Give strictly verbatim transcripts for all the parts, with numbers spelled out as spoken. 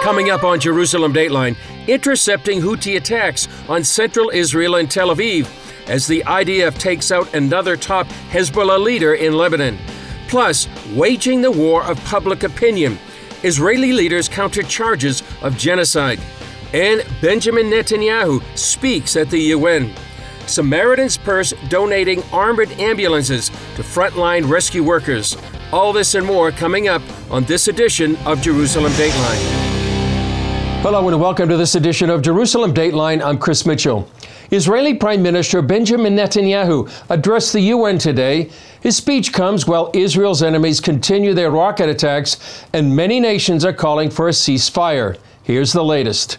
Coming up on Jerusalem Dateline, intercepting Houthi attacks on central Israel and Tel Aviv as the I D F takes out another top Hezbollah leader in Lebanon. Plus, waging the war of public opinion. Israeli leaders counter charges of genocide. And Benjamin Netanyahu speaks at the U N. Samaritan's Purse donating armored ambulances to frontline rescue workers. All this and more coming up on this edition of Jerusalem Dateline. Hello and welcome to this edition of Jerusalem Dateline. I'm Chris Mitchell. Israeli Prime Minister Benjamin Netanyahu addressed the U N today. His speech comes while Israel's enemies continue their rocket attacks and many nations are calling for a ceasefire. Here's the latest.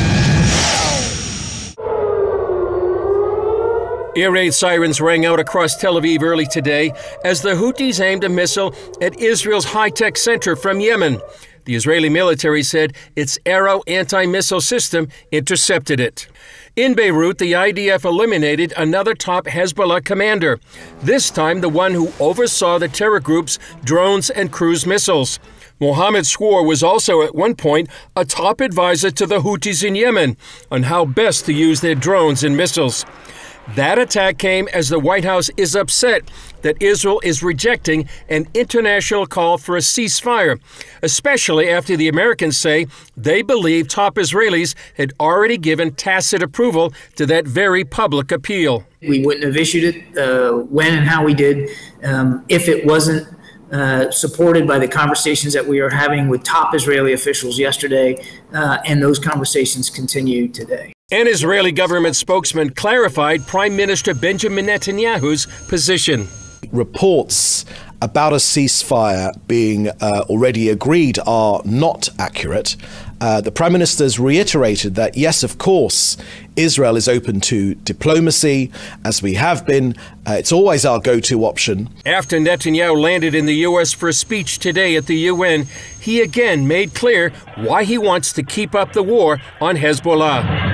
Air raid sirens rang out across Tel Aviv early today as the Houthis aimed a missile at Israel's high-tech center from Yemen. The Israeli military said its Arrow anti-missile system intercepted it. In Beirut, the I D F eliminated another top Hezbollah commander, this time the one who oversaw the terror group's drones and cruise missiles. Mohammed Swar was also at one point a top advisor to the Houthis in Yemen on how best to use their drones and missiles. That attack came as the White House is upset that Israel is rejecting an international call for a ceasefire, especially after the Americans say they believe top Israelis had already given tacit approval to that very public appeal. We wouldn't have issued it uh, when and how we did um, if it wasn't uh, supported by the conversations that we are having with top Israeli officials yesterday, uh, and those conversations continue today. An Israeli government spokesman clarified Prime Minister Benjamin Netanyahu's position. Reports about a ceasefire being uh, already agreed are not accurate. Uh, the Prime Minister's reiterated that, yes, of course, Israel is open to diplomacy, as we have been. Uh, it's always our go-to option. After Netanyahu landed in the U S for a speech today at the U N, he again made clear why he wants to keep up the war on Hezbollah.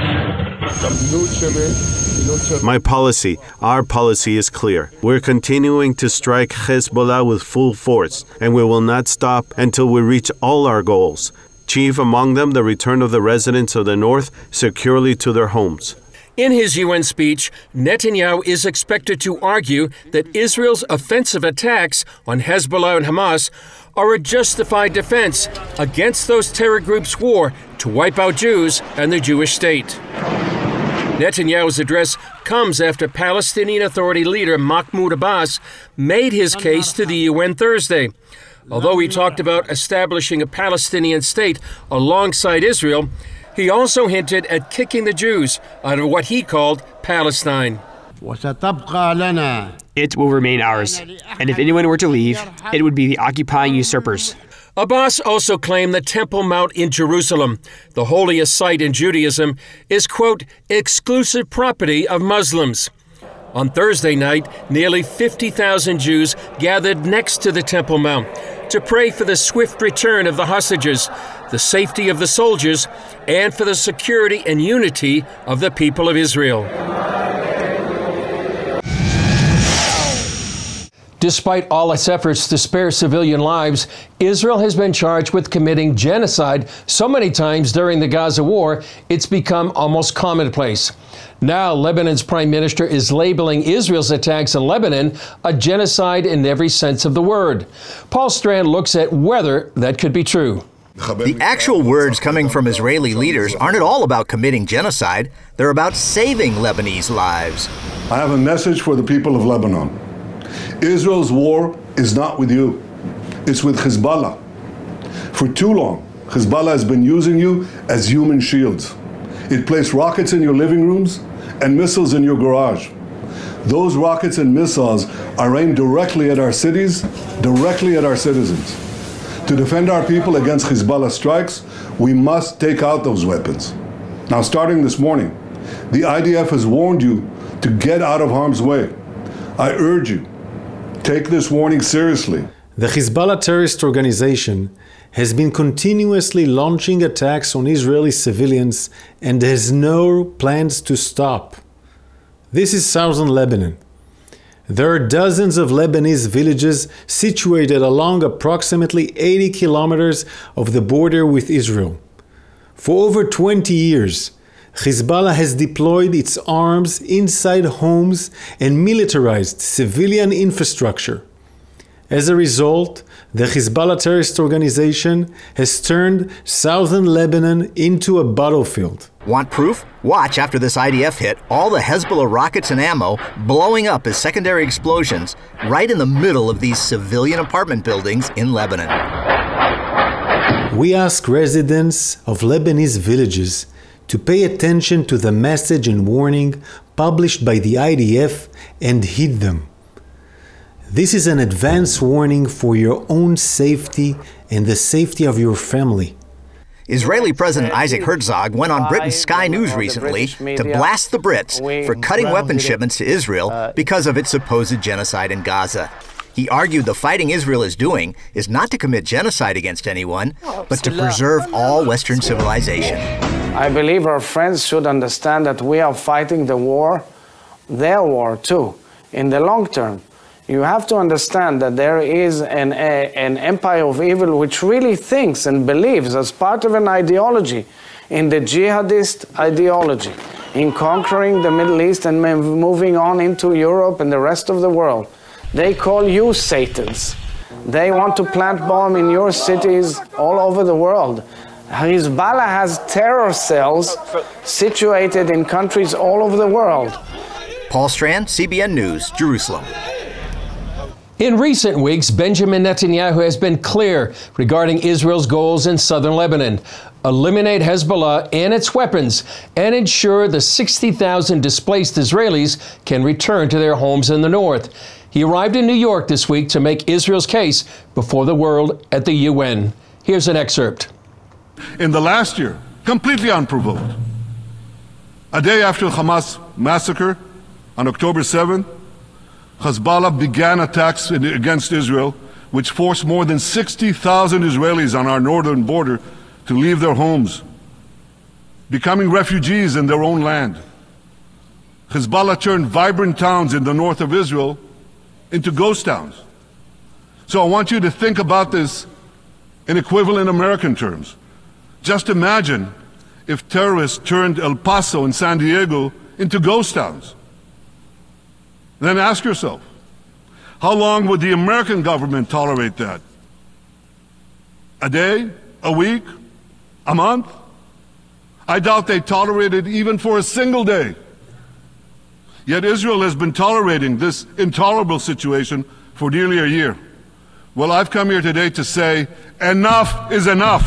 My policy, our policy is clear. We're continuing to strike Hezbollah with full force, and we will not stop until we reach all our goals. Chief among them, the return of the residents of the north securely to their homes. In his U N speech, Netanyahu is expected to argue that Israel's offensive attacks on Hezbollah and Hamas are a justified defense against those terror groups' war to wipe out Jews and the Jewish state. Netanyahu's address comes after Palestinian Authority leader Mahmoud Abbas made his case to the U N Thursday. Although he talked about establishing a Palestinian state alongside Israel, he also hinted at kicking the Jews out of what he called Palestine. It will remain ours, and if anyone were to leave, it would be the occupying usurpers. Abbas also claimed the Temple Mount in Jerusalem, the holiest site in Judaism, is, quote, exclusive property of Muslims. On Thursday night, nearly fifty thousand Jews gathered next to the Temple Mount to pray for the swift return of the hostages, the safety of the soldiers, and for the security and unity of the people of Israel. Despite all its efforts to spare civilian lives, Israel has been charged with committing genocide so many times during the Gaza war, it's become almost commonplace. Now, Lebanon's prime minister is labeling Israel's attacks in Lebanon a genocide in every sense of the word. Paul Strand looks at whether that could be true. The actual words coming from Israeli leaders aren't at all about committing genocide. They're about saving Lebanese lives. I have a message for the people of Lebanon. Israel's war is not with you. It's with Hezbollah. For too long, Hezbollah has been using you as human shields. It placed rockets in your living rooms and missiles in your garage. Those rockets and missiles are aimed directly at our cities, directly at our citizens. To defend our people against Hezbollah strikes, we must take out those weapons. Now, starting this morning, the I D F has warned you to get out of harm's way. I urge you, take this warning seriously. The Hezbollah terrorist organization has been continuously launching attacks on Israeli civilians and has no plans to stop. This is southern Lebanon. There are dozens of Lebanese villages situated along approximately eighty kilometers of the border with Israel. For over twenty years, Hezbollah has deployed its arms inside homes and militarized civilian infrastructure. As a result, the Hezbollah terrorist organization has turned southern Lebanon into a battlefield. Want proof? Watch after this I D F hit all the Hezbollah rockets and ammo blowing up as secondary explosions right in the middle of these civilian apartment buildings in Lebanon. We ask residents of Lebanese villages to pay attention to the message and warning published by the I D F and heed them. This is an advance warning for your own safety and the safety of your family. Israeli President Isaac Herzog went on Britain's Sky News recently to blast the Brits for cutting weapons shipments to Israel because of its supposed genocide in Gaza. He argued the fighting Israel is doing is not to commit genocide against anyone, but to preserve all Western civilization. I believe our friends should understand that we are fighting the war, their war too, in the long term. You have to understand that there is an, a, an empire of evil which really thinks and believes as part of an ideology in the jihadist ideology, in conquering the Middle East and moving on into Europe and the rest of the world. They call you Satans. They want to plant bomb in your cities all over the world. Hezbollah has terror cells situated in countries all over the world. Paul Strand, C B N News, Jerusalem. In recent weeks, Benjamin Netanyahu has been clear regarding Israel's goals in southern Lebanon: eliminate Hezbollah and its weapons and ensure the sixty thousand displaced Israelis can return to their homes in the north. He arrived in New York this week to make Israel's case before the world at the U N. Here's an excerpt. In the last year, completely unprovoked, a day after the Hamas massacre on October seventh, Hezbollah began attacks against Israel, which forced more than sixty thousand Israelis on our northern border to leave their homes, becoming refugees in their own land. Hezbollah turned vibrant towns in the north of Israel into ghost towns. So I want you to think about this in equivalent American terms. Just imagine if terrorists turned El Paso and San Diego into ghost towns. Then ask yourself, how long would the American government tolerate that? A day? A week? A month? I doubt they tolerate it even for a single day. Yet Israel has been tolerating this intolerable situation for nearly a year. Well, I've come here today to say, enough is enough.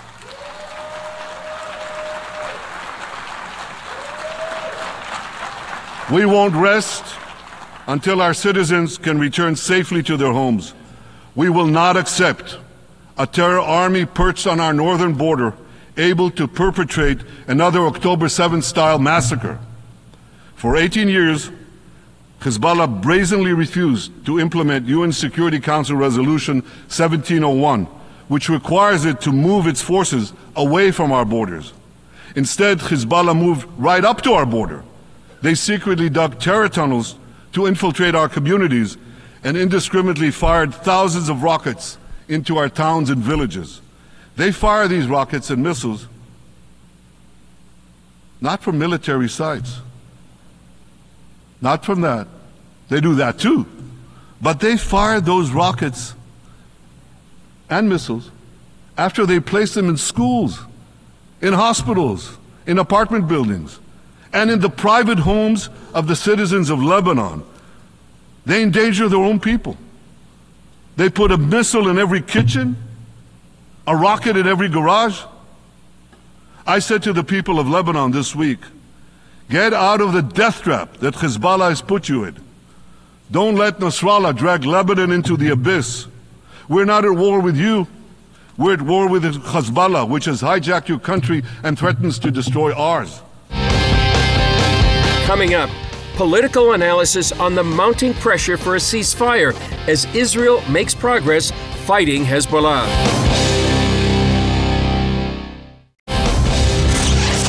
We won't rest until our citizens can return safely to their homes. We will not accept a terror army perched on our northern border, able to perpetrate another October seventh style massacre. For eighteen years, Hezbollah brazenly refused to implement U N Security Council Resolution seventeen oh one, which requires it to move its forces away from our borders. Instead, Hezbollah moved right up to our border. They secretly dug terror tunnels to infiltrate our communities and indiscriminately fired thousands of rockets into our towns and villages. They fire these rockets and missiles not from military sites, not from that. They do that too. But they fire those rockets and missiles after they place them in schools, in hospitals, in apartment buildings, and in the private homes of the citizens of Lebanon. They endanger their own people. They put a missile in every kitchen, a rocket in every garage. I said to the people of Lebanon this week, get out of the death trap that Hezbollah has put you in. Don't let Nasrallah drag Lebanon into the abyss. We're not at war with you. We're at war with Hezbollah, which has hijacked your country and threatens to destroy ours. Coming up, political analysis on the mounting pressure for a ceasefire as Israel makes progress fighting Hezbollah.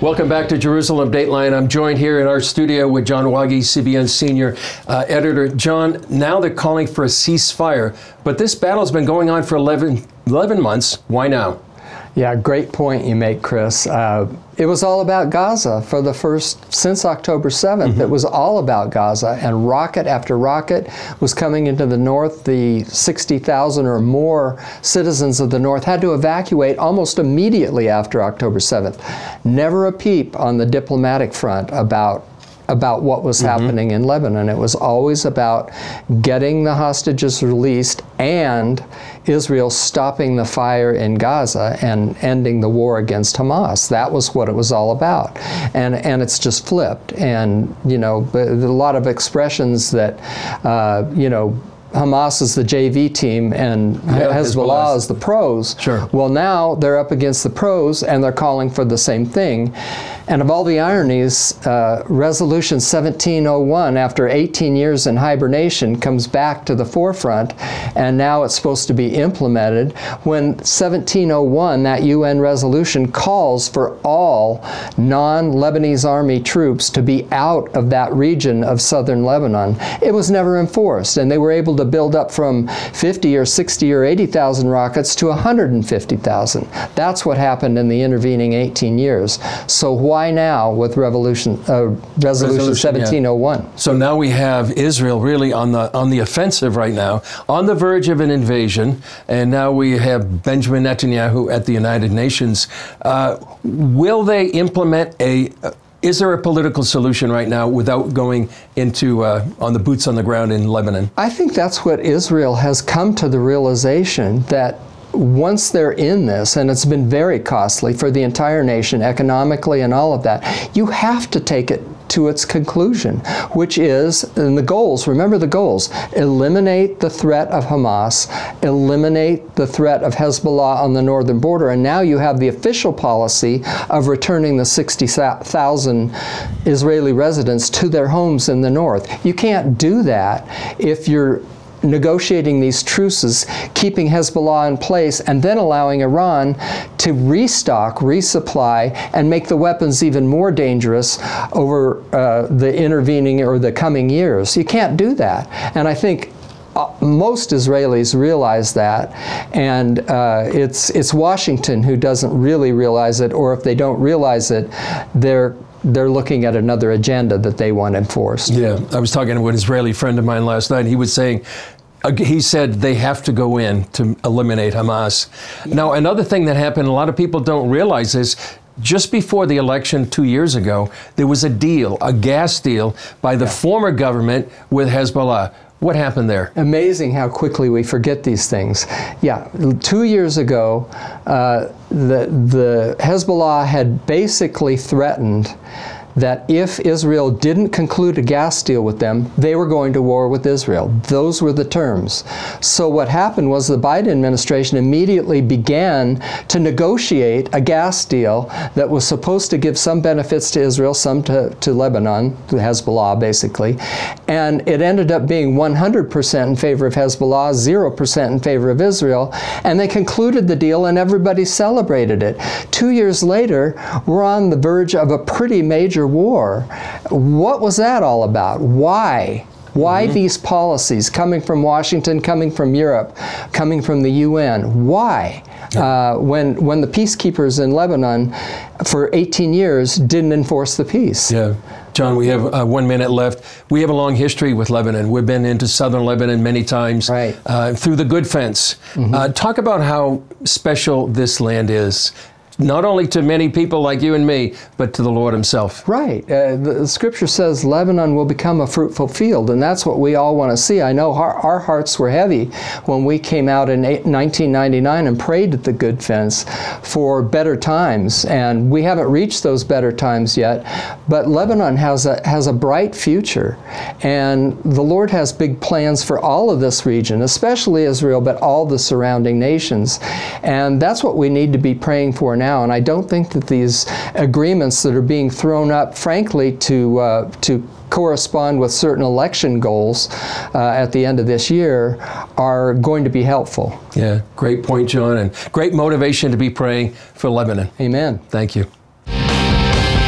Welcome back to Jerusalem Dateline. I'm joined here in our studio with John Wagi, C B N senior uh, editor. John, now they're calling for a ceasefire, but this battle's been going on for eleven, eleven months. Why now? Yeah, great point you make, Chris. Uh, it was all about Gaza for the first, since October seventh. Mm-hmm. It was all about Gaza, and rocket after rocket was coming into the north. The sixty thousand or more citizens of the north had to evacuate almost immediately after October seventh. Never a peep on the diplomatic front about about what was mm-hmm. happening in Lebanon. It was always about getting the hostages released and Israel stopping the fire in Gaza and ending the war against Hamas. That was what it was all about. And and it's just flipped. And, you know, a lot of expressions that, uh, you know, Hamas is the J V team and yeah, Hezbollah is the pros. Sure. Well, now they're up against the pros and they're calling for the same thing. And of all the ironies, uh, Resolution seventeen oh one, after eighteen years in hibernation, comes back to the forefront, and now it's supposed to be implemented when seventeen oh one, that U N resolution, calls for all non-Lebanese army troops to be out of that region of southern Lebanon. It was never enforced, and they were able to build up from fifty or sixty or eighty thousand rockets to one hundred fifty thousand. That's what happened in the intervening eighteen years. So why now with Revolution, uh, Resolution, Resolution seventeen oh one? Yeah. So now we have Israel really on the on the offensive right now, on the verge of an invasion, and now we have Benjamin Netanyahu at the United Nations. Uh, will they implement a uh, Is there a political solution right now without going into uh, on the boots on the ground in Lebanon? I think that's what Israel has come to the realization, that once they're in this, and it's been very costly for the entire nation economically and all of that, you have to take it to its conclusion, which is, and the goals, remember the goals, eliminate the threat of Hamas, eliminate the threat of Hezbollah on the northern border, and now you have the official policy of returning the sixty thousand Israeli residents to their homes in the north. You can't do that if you're negotiating these truces, keeping Hezbollah in place, and then allowing Iran to restock, resupply, and make the weapons even more dangerous over uh, the intervening or the coming years. You can't do that. And I think Uh, most Israelis realize that, and uh, it's it's Washington who doesn't really realize it, or if they don't realize it, they're they're looking at another agenda that they want enforced. Yeah, I was talking to an Israeli friend of mine last night. He was saying, uh, he said they have to go in to eliminate Hamas. Now, another thing that happened, a lot of people don't realize is, just before the election two years ago, there was a deal, a gas deal by the yeah. former government with Hezbollah. What happened there? Amazing how quickly we forget these things. Yeah, two years ago, uh, the, the Hezbollah had basically threatened that if Israel didn't conclude a gas deal with them, they were going to war with Israel. Those were the terms. So what happened was the Biden administration immediately began to negotiate a gas deal that was supposed to give some benefits to Israel, some to, to Lebanon, to Hezbollah basically, and it ended up being one hundred percent in favor of Hezbollah, zero percent in favor of Israel, and they concluded the deal and everybody celebrated it. Two years later, we're on the verge of a pretty major war. What was that all about? Why? Why mm-hmm. these policies coming from Washington, coming from Europe, coming from the U N? Why? Uh, when when the peacekeepers in Lebanon for eighteen years didn't enforce the peace. Yeah. John, we have uh, one minute left. We have a long history with Lebanon. We've been into southern Lebanon many times, right. uh, through the Good Fence. Mm-hmm. uh, talk about how special this land is, not only to many people like you and me, but to the Lord himself. Right. Uh, the, the scripture says Lebanon will become a fruitful field, and that's what we all want to see. I know our, our hearts were heavy when we came out in nineteen ninety-nine and prayed at the Good Fence for better times, and we haven't reached those better times yet, but Lebanon has a, has a bright future, and the Lord has big plans for all of this region, especially Israel, but all the surrounding nations, and that's what we need to be praying for now. And I don't think that these agreements that are being thrown up, frankly, to uh, to correspond with certain election goals uh, at the end of this year, are going to be helpful. Yeah, great point, John, and great motivation to be praying for Lebanon. Amen. Thank you.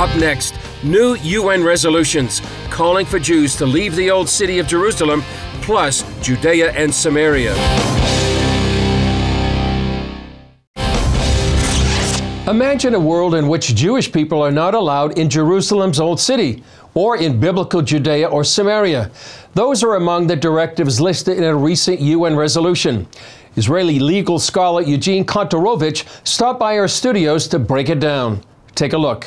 Up next, new U N resolutions calling for Jews to leave the old city of Jerusalem, plus Judea and Samaria. Imagine a world in which Jewish people are not allowed in Jerusalem's old city or in biblical Judea or Samaria. Those are among the directives listed in a recent U N resolution. Israeli legal scholar Eugene Kontorovich stopped by our studios to break it down. Take a look.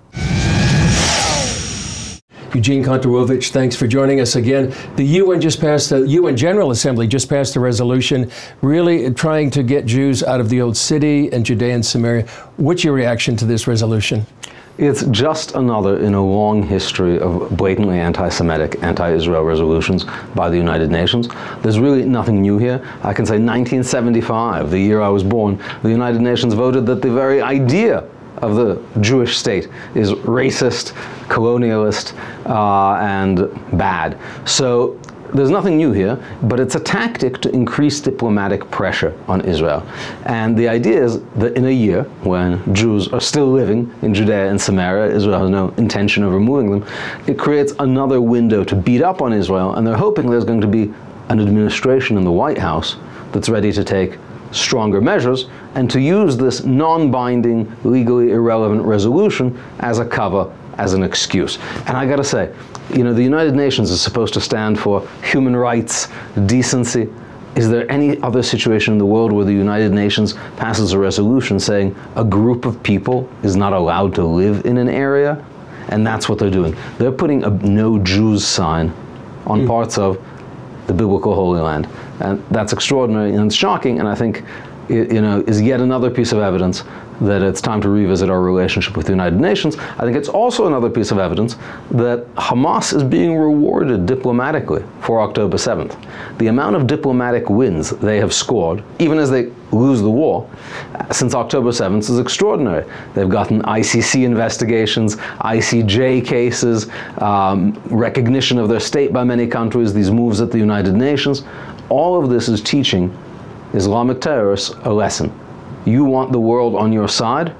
Eugene Kontorovich, thanks for joining us again. The U N just passed, the U N General Assembly just passed a resolution really trying to get Jews out of the old city and Judea and Samaria. What's your reaction to this resolution? It's just another in a long history of blatantly anti-Semitic, anti-Israel resolutions by the United Nations. There's really nothing new here. I can say nineteen seventy-five, the year I was born, the United Nations voted that the very idea of the Jewish state is racist, colonialist, uh, and bad. So there's nothing new here, but it's a tactic to increase diplomatic pressure on Israel. And the idea is that in a year, when Jews are still living in Judea and Samaria, Israel has no intention of removing them, it creates another window to beat up on Israel, and they're hoping there's going to be an administration in the White House that's ready to take stronger measures and to use this non-binding, legally irrelevant resolution as a cover, as an excuse. And I gotta say, you know, the United Nations is supposed to stand for human rights, decency. Is there any other situation in the world where the United Nations passes a resolution saying a group of people is not allowed to live in an area? And that's what they're doing. They're putting a no Jews sign on mm. parts of the biblical Holy Land. And that's extraordinary and shocking, and I think it, you know, is yet another piece of evidence that it's time to revisit our relationship with the United Nations. I think it's also another piece of evidence that Hamas is being rewarded diplomatically for October seventh. The amount of diplomatic wins they have scored, even as they lose the war, since October seventh is extraordinary. They've gotten I C C investigations, I C J cases, um, recognition of their state by many countries, these moves at the United Nations. All of this is teaching Islamic terrorists a lesson. You want the world on your side?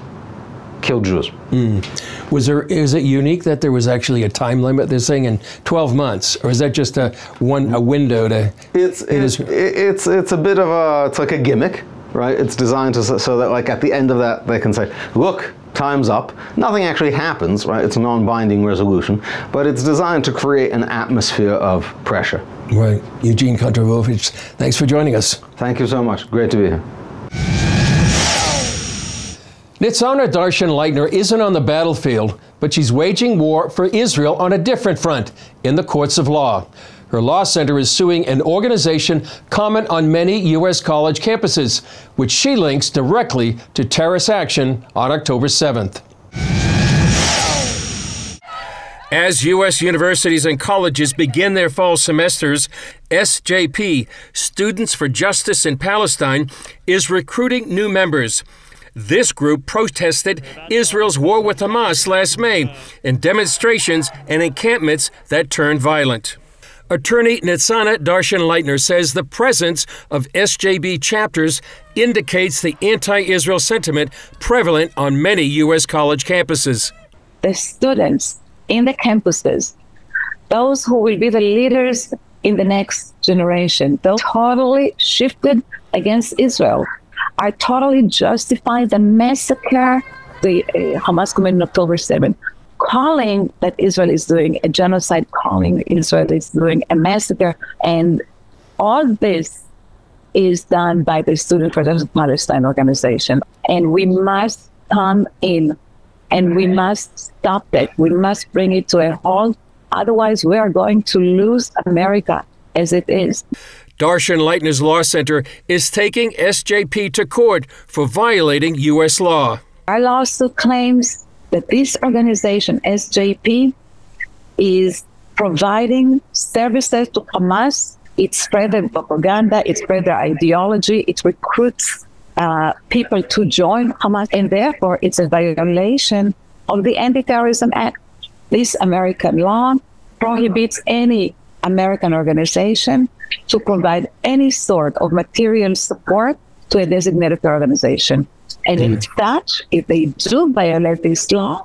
Kill Jews. Mm. Was there? Is it unique that there was actually a time limit? They're saying in twelve months, or is that just a one a window to? It's it is, it's it's a bit of a it's like a gimmick, right? It's designed to so that like at the end of that they can say, look, time's up. Nothing actually happens, right? It's a non-binding resolution, but it's designed to create an atmosphere of pressure. Right. Eugene Kontorovich, thanks for joining us. Thank you so much. Great to be here. Nitzana Darshan-Leitner isn't on the battlefield, but she's waging war for Israel on a different front, in the courts of law. Her law center is suing an organization common on many U S college campuses, which she links directly to terrorist action on October seventh. As U S universities and colleges begin their fall semesters, S J P, Students for Justice in Palestine, is recruiting new members. This group protested Israel's war with Hamas last May in demonstrations and encampments that turned violent. Attorney Nitzana Darshan-Leitner says the presence of S J B chapters indicates the anti-Israel sentiment prevalent on many U S college campuses. The students in the campuses, those who will be the leaders in the next generation, those totally shifted against Israel, are totally justifying the massacre the uh, Hamas committed on October seventh, calling that Israel is doing a genocide, calling Israel is doing a massacre. And all this is done by the Students for Justice in Palestine organization. And we must come in and we must stop it. We must bring it to a halt. Otherwise, we are going to lose America as it is. Darshan-Leitner's Law Center is taking S J P to court for violating U S law. Our lawsuit claims that this organization, S J P, is providing services to Hamas. It spreads their propaganda, it spreads their ideology, it recruits uh, people to join Hamas, and therefore it's a violation of the Anti-Terrorism Act. This American law prohibits any American organization to provide any sort of material support to a designated organization. And mm. in fact, if they do violate this law,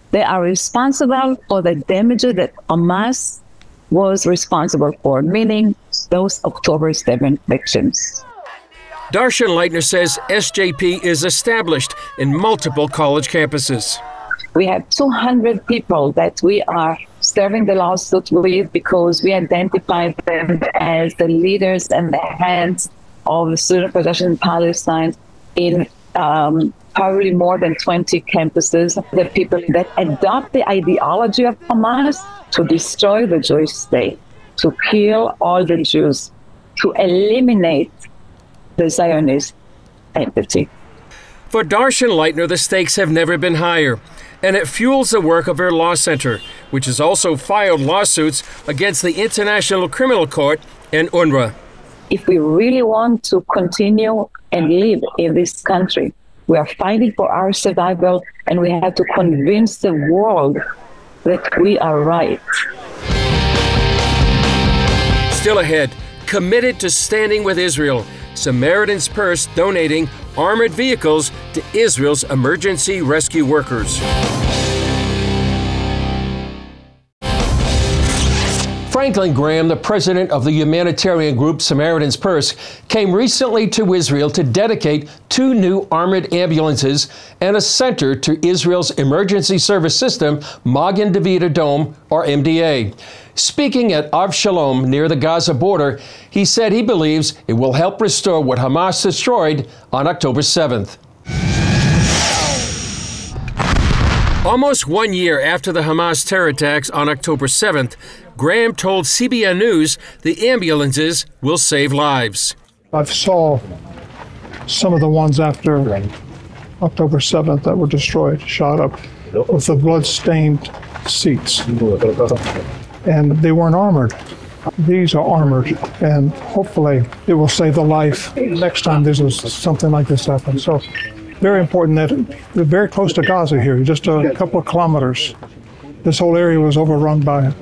They are responsible for the damage that Hamas was responsible for, meaning those October seventh victims. Darshan Leitner says S J P is established in multiple college campuses. We have two hundred people that we are serving the lawsuit with because we identify them as the leaders and the heads of the student protection in Palestine in um, probably more than twenty campuses. The people that adopt the ideology of Hamas to destroy the Jewish state, to kill all the Jews, to eliminate the Zionist entity. For Darshan Leitner, the stakes have never been higher, and it fuels the work of her law center, which has also filed lawsuits against the International Criminal Court and UNRWA. If we really want to continue and live in this country, we are fighting for our survival, and we have to convince the world that we are right. Still ahead, committed to standing with Israel, Samaritan's Purse donating armored vehicles to Israel's emergency rescue workers. Franklin Graham, the president of the humanitarian group Samaritan's Purse, came recently to Israel to dedicate two new armored ambulances and a center to Israel's emergency service system, Magen David Adom, or M D A. Speaking at Av Shalom near the Gaza border, he said he believes it will help restore what Hamas destroyed on October seventh. Almost one year after the Hamas terror attacks on October seventh, Graham told C B N News the ambulances will save lives. I saw some of the ones after October seventh that were destroyed, shot up with the blood-stained seats. And they weren't armored. These are armored, and hopefully it will save the life next time there's a, something like this happens. So very important that we're very close to Gaza here, just a couple of kilometers. This whole area was overrun by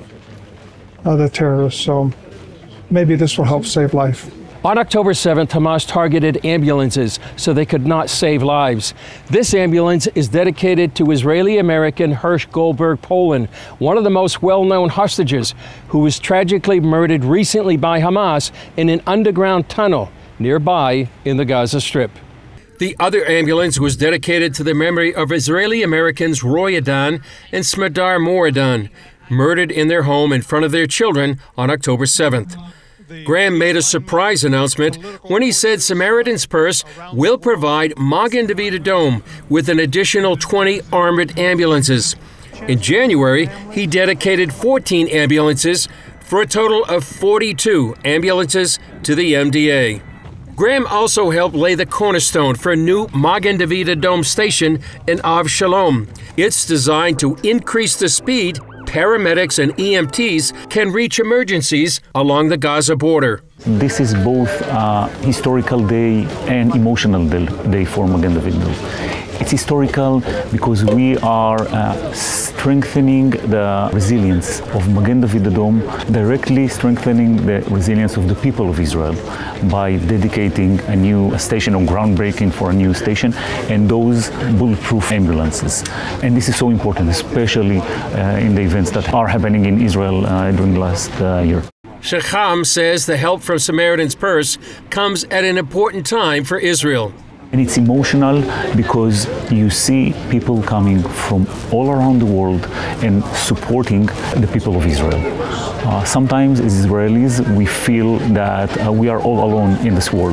uh, the terrorists, so maybe this will help save life. On October seventh, Hamas targeted ambulances so they could not save lives. This ambulance is dedicated to Israeli-American Hirsch Goldberg Poland, one of the most well-known hostages, who was tragically murdered recently by Hamas in an underground tunnel nearby in the Gaza Strip. The other ambulance was dedicated to the memory of Israeli-Americans Roy Adan and Smadar Moradon, murdered in their home in front of their children on October seventh. Graham made a surprise announcement when he said Samaritan's Purse will provide Magen David Adom with an additional twenty armored ambulances. In January, he dedicated fourteen ambulances for a total of forty-two ambulances to the M D A. Graham also helped lay the cornerstone for a new Magen David Adom station in Av Shalom. It's designed to increase the speed paramedics and E M Ts can reach emergencies along the Gaza border. This is both a historical day and emotional day for Magen David Adom. It's historical because we are uh, strengthening the resilience of Magen David Adom, directly strengthening the resilience of the people of Israel by dedicating a new a station or groundbreaking for a new station and those bulletproof ambulances. And this is so important, especially uh, in the events that are happening in Israel uh, during the last uh, year. Shacham says the help from Samaritan's Purse comes at an important time for Israel. And it's emotional because you see people coming from all around the world and supporting the people of Israel. Uh, sometimes as Israelis, we feel that uh, we are all alone in this world,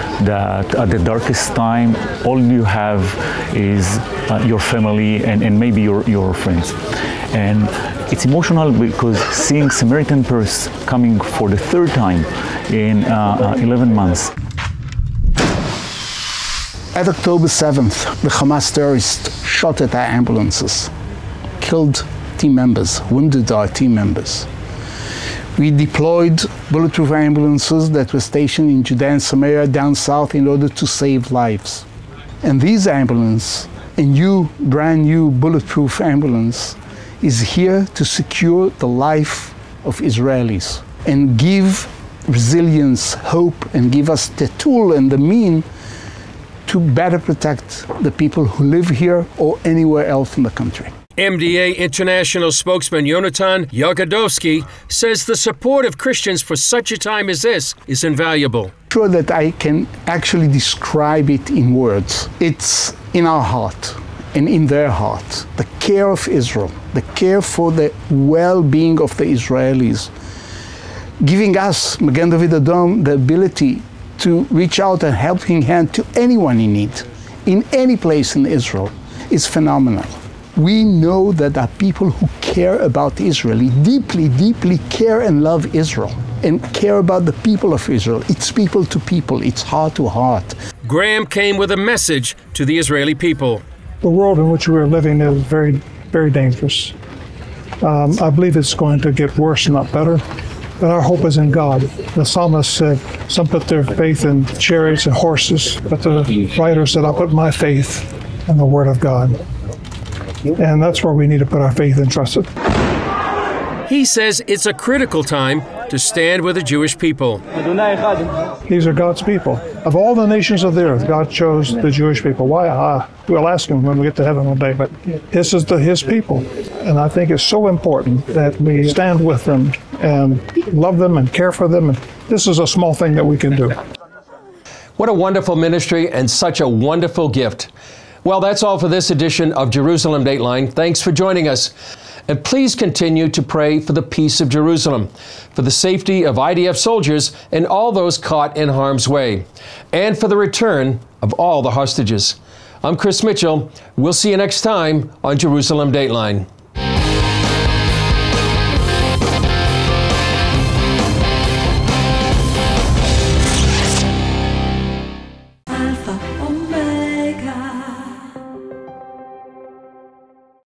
that at the darkest time, all you have is uh, your family and, and maybe your, your friends. And it's emotional because seeing Samaritan Purse coming for the third time in uh, uh, eleven months. At October seventh, the Hamas terrorists shot at our ambulances, killed team members, wounded our team members. We deployed bulletproof ambulances that were stationed in Judea and Samaria down south in order to save lives. And these ambulances, a new, brand new bulletproof ambulance, is here to secure the life of Israelis and give resilience, hope, and give us the tool and the mean to better protect the people who live here or anywhere else in the country. M D A International spokesman Yonatan Yagodowski says the support of Christians for such a time as this is invaluable. Sure that I can actually describe it in words. It's in our heart and in their heart. The care of Israel, the care for the well-being of the Israelis, giving us, Magen David Adom, the ability to reach out a helping hand to anyone in need, in any place in Israel, is phenomenal. We know that there are people who care about Israel, deeply, deeply care and love Israel, and care about the people of Israel. It's people to people, it's heart to heart. Graham came with a message to the Israeli people. The world in which we're living is very, very dangerous. Um, I believe it's going to get worse, not better. But our hope is in God. The psalmist said, some put their faith in chariots and horses, but the writer said, I put my faith in the Word of God. And that's where we need to put our faith and trust it. He says it's a critical time to stand with the Jewish people. These are God's people. Of all the nations of the earth, God chose the Jewish people. Why? Uh, we'll ask Him when we get to heaven one day, but this is the, His people. And I think it's so important that we stand with them and love them and care for them. And this is a small thing that we can do. What a wonderful ministry and such a wonderful gift. Well, that's all for this edition of Jerusalem Dateline. Thanks for joining us. And please continue to pray for the peace of Jerusalem, for the safety of I D F soldiers and all those caught in harm's way, and for the return of all the hostages. I'm Chris Mitchell. We'll see you next time on Jerusalem Dateline.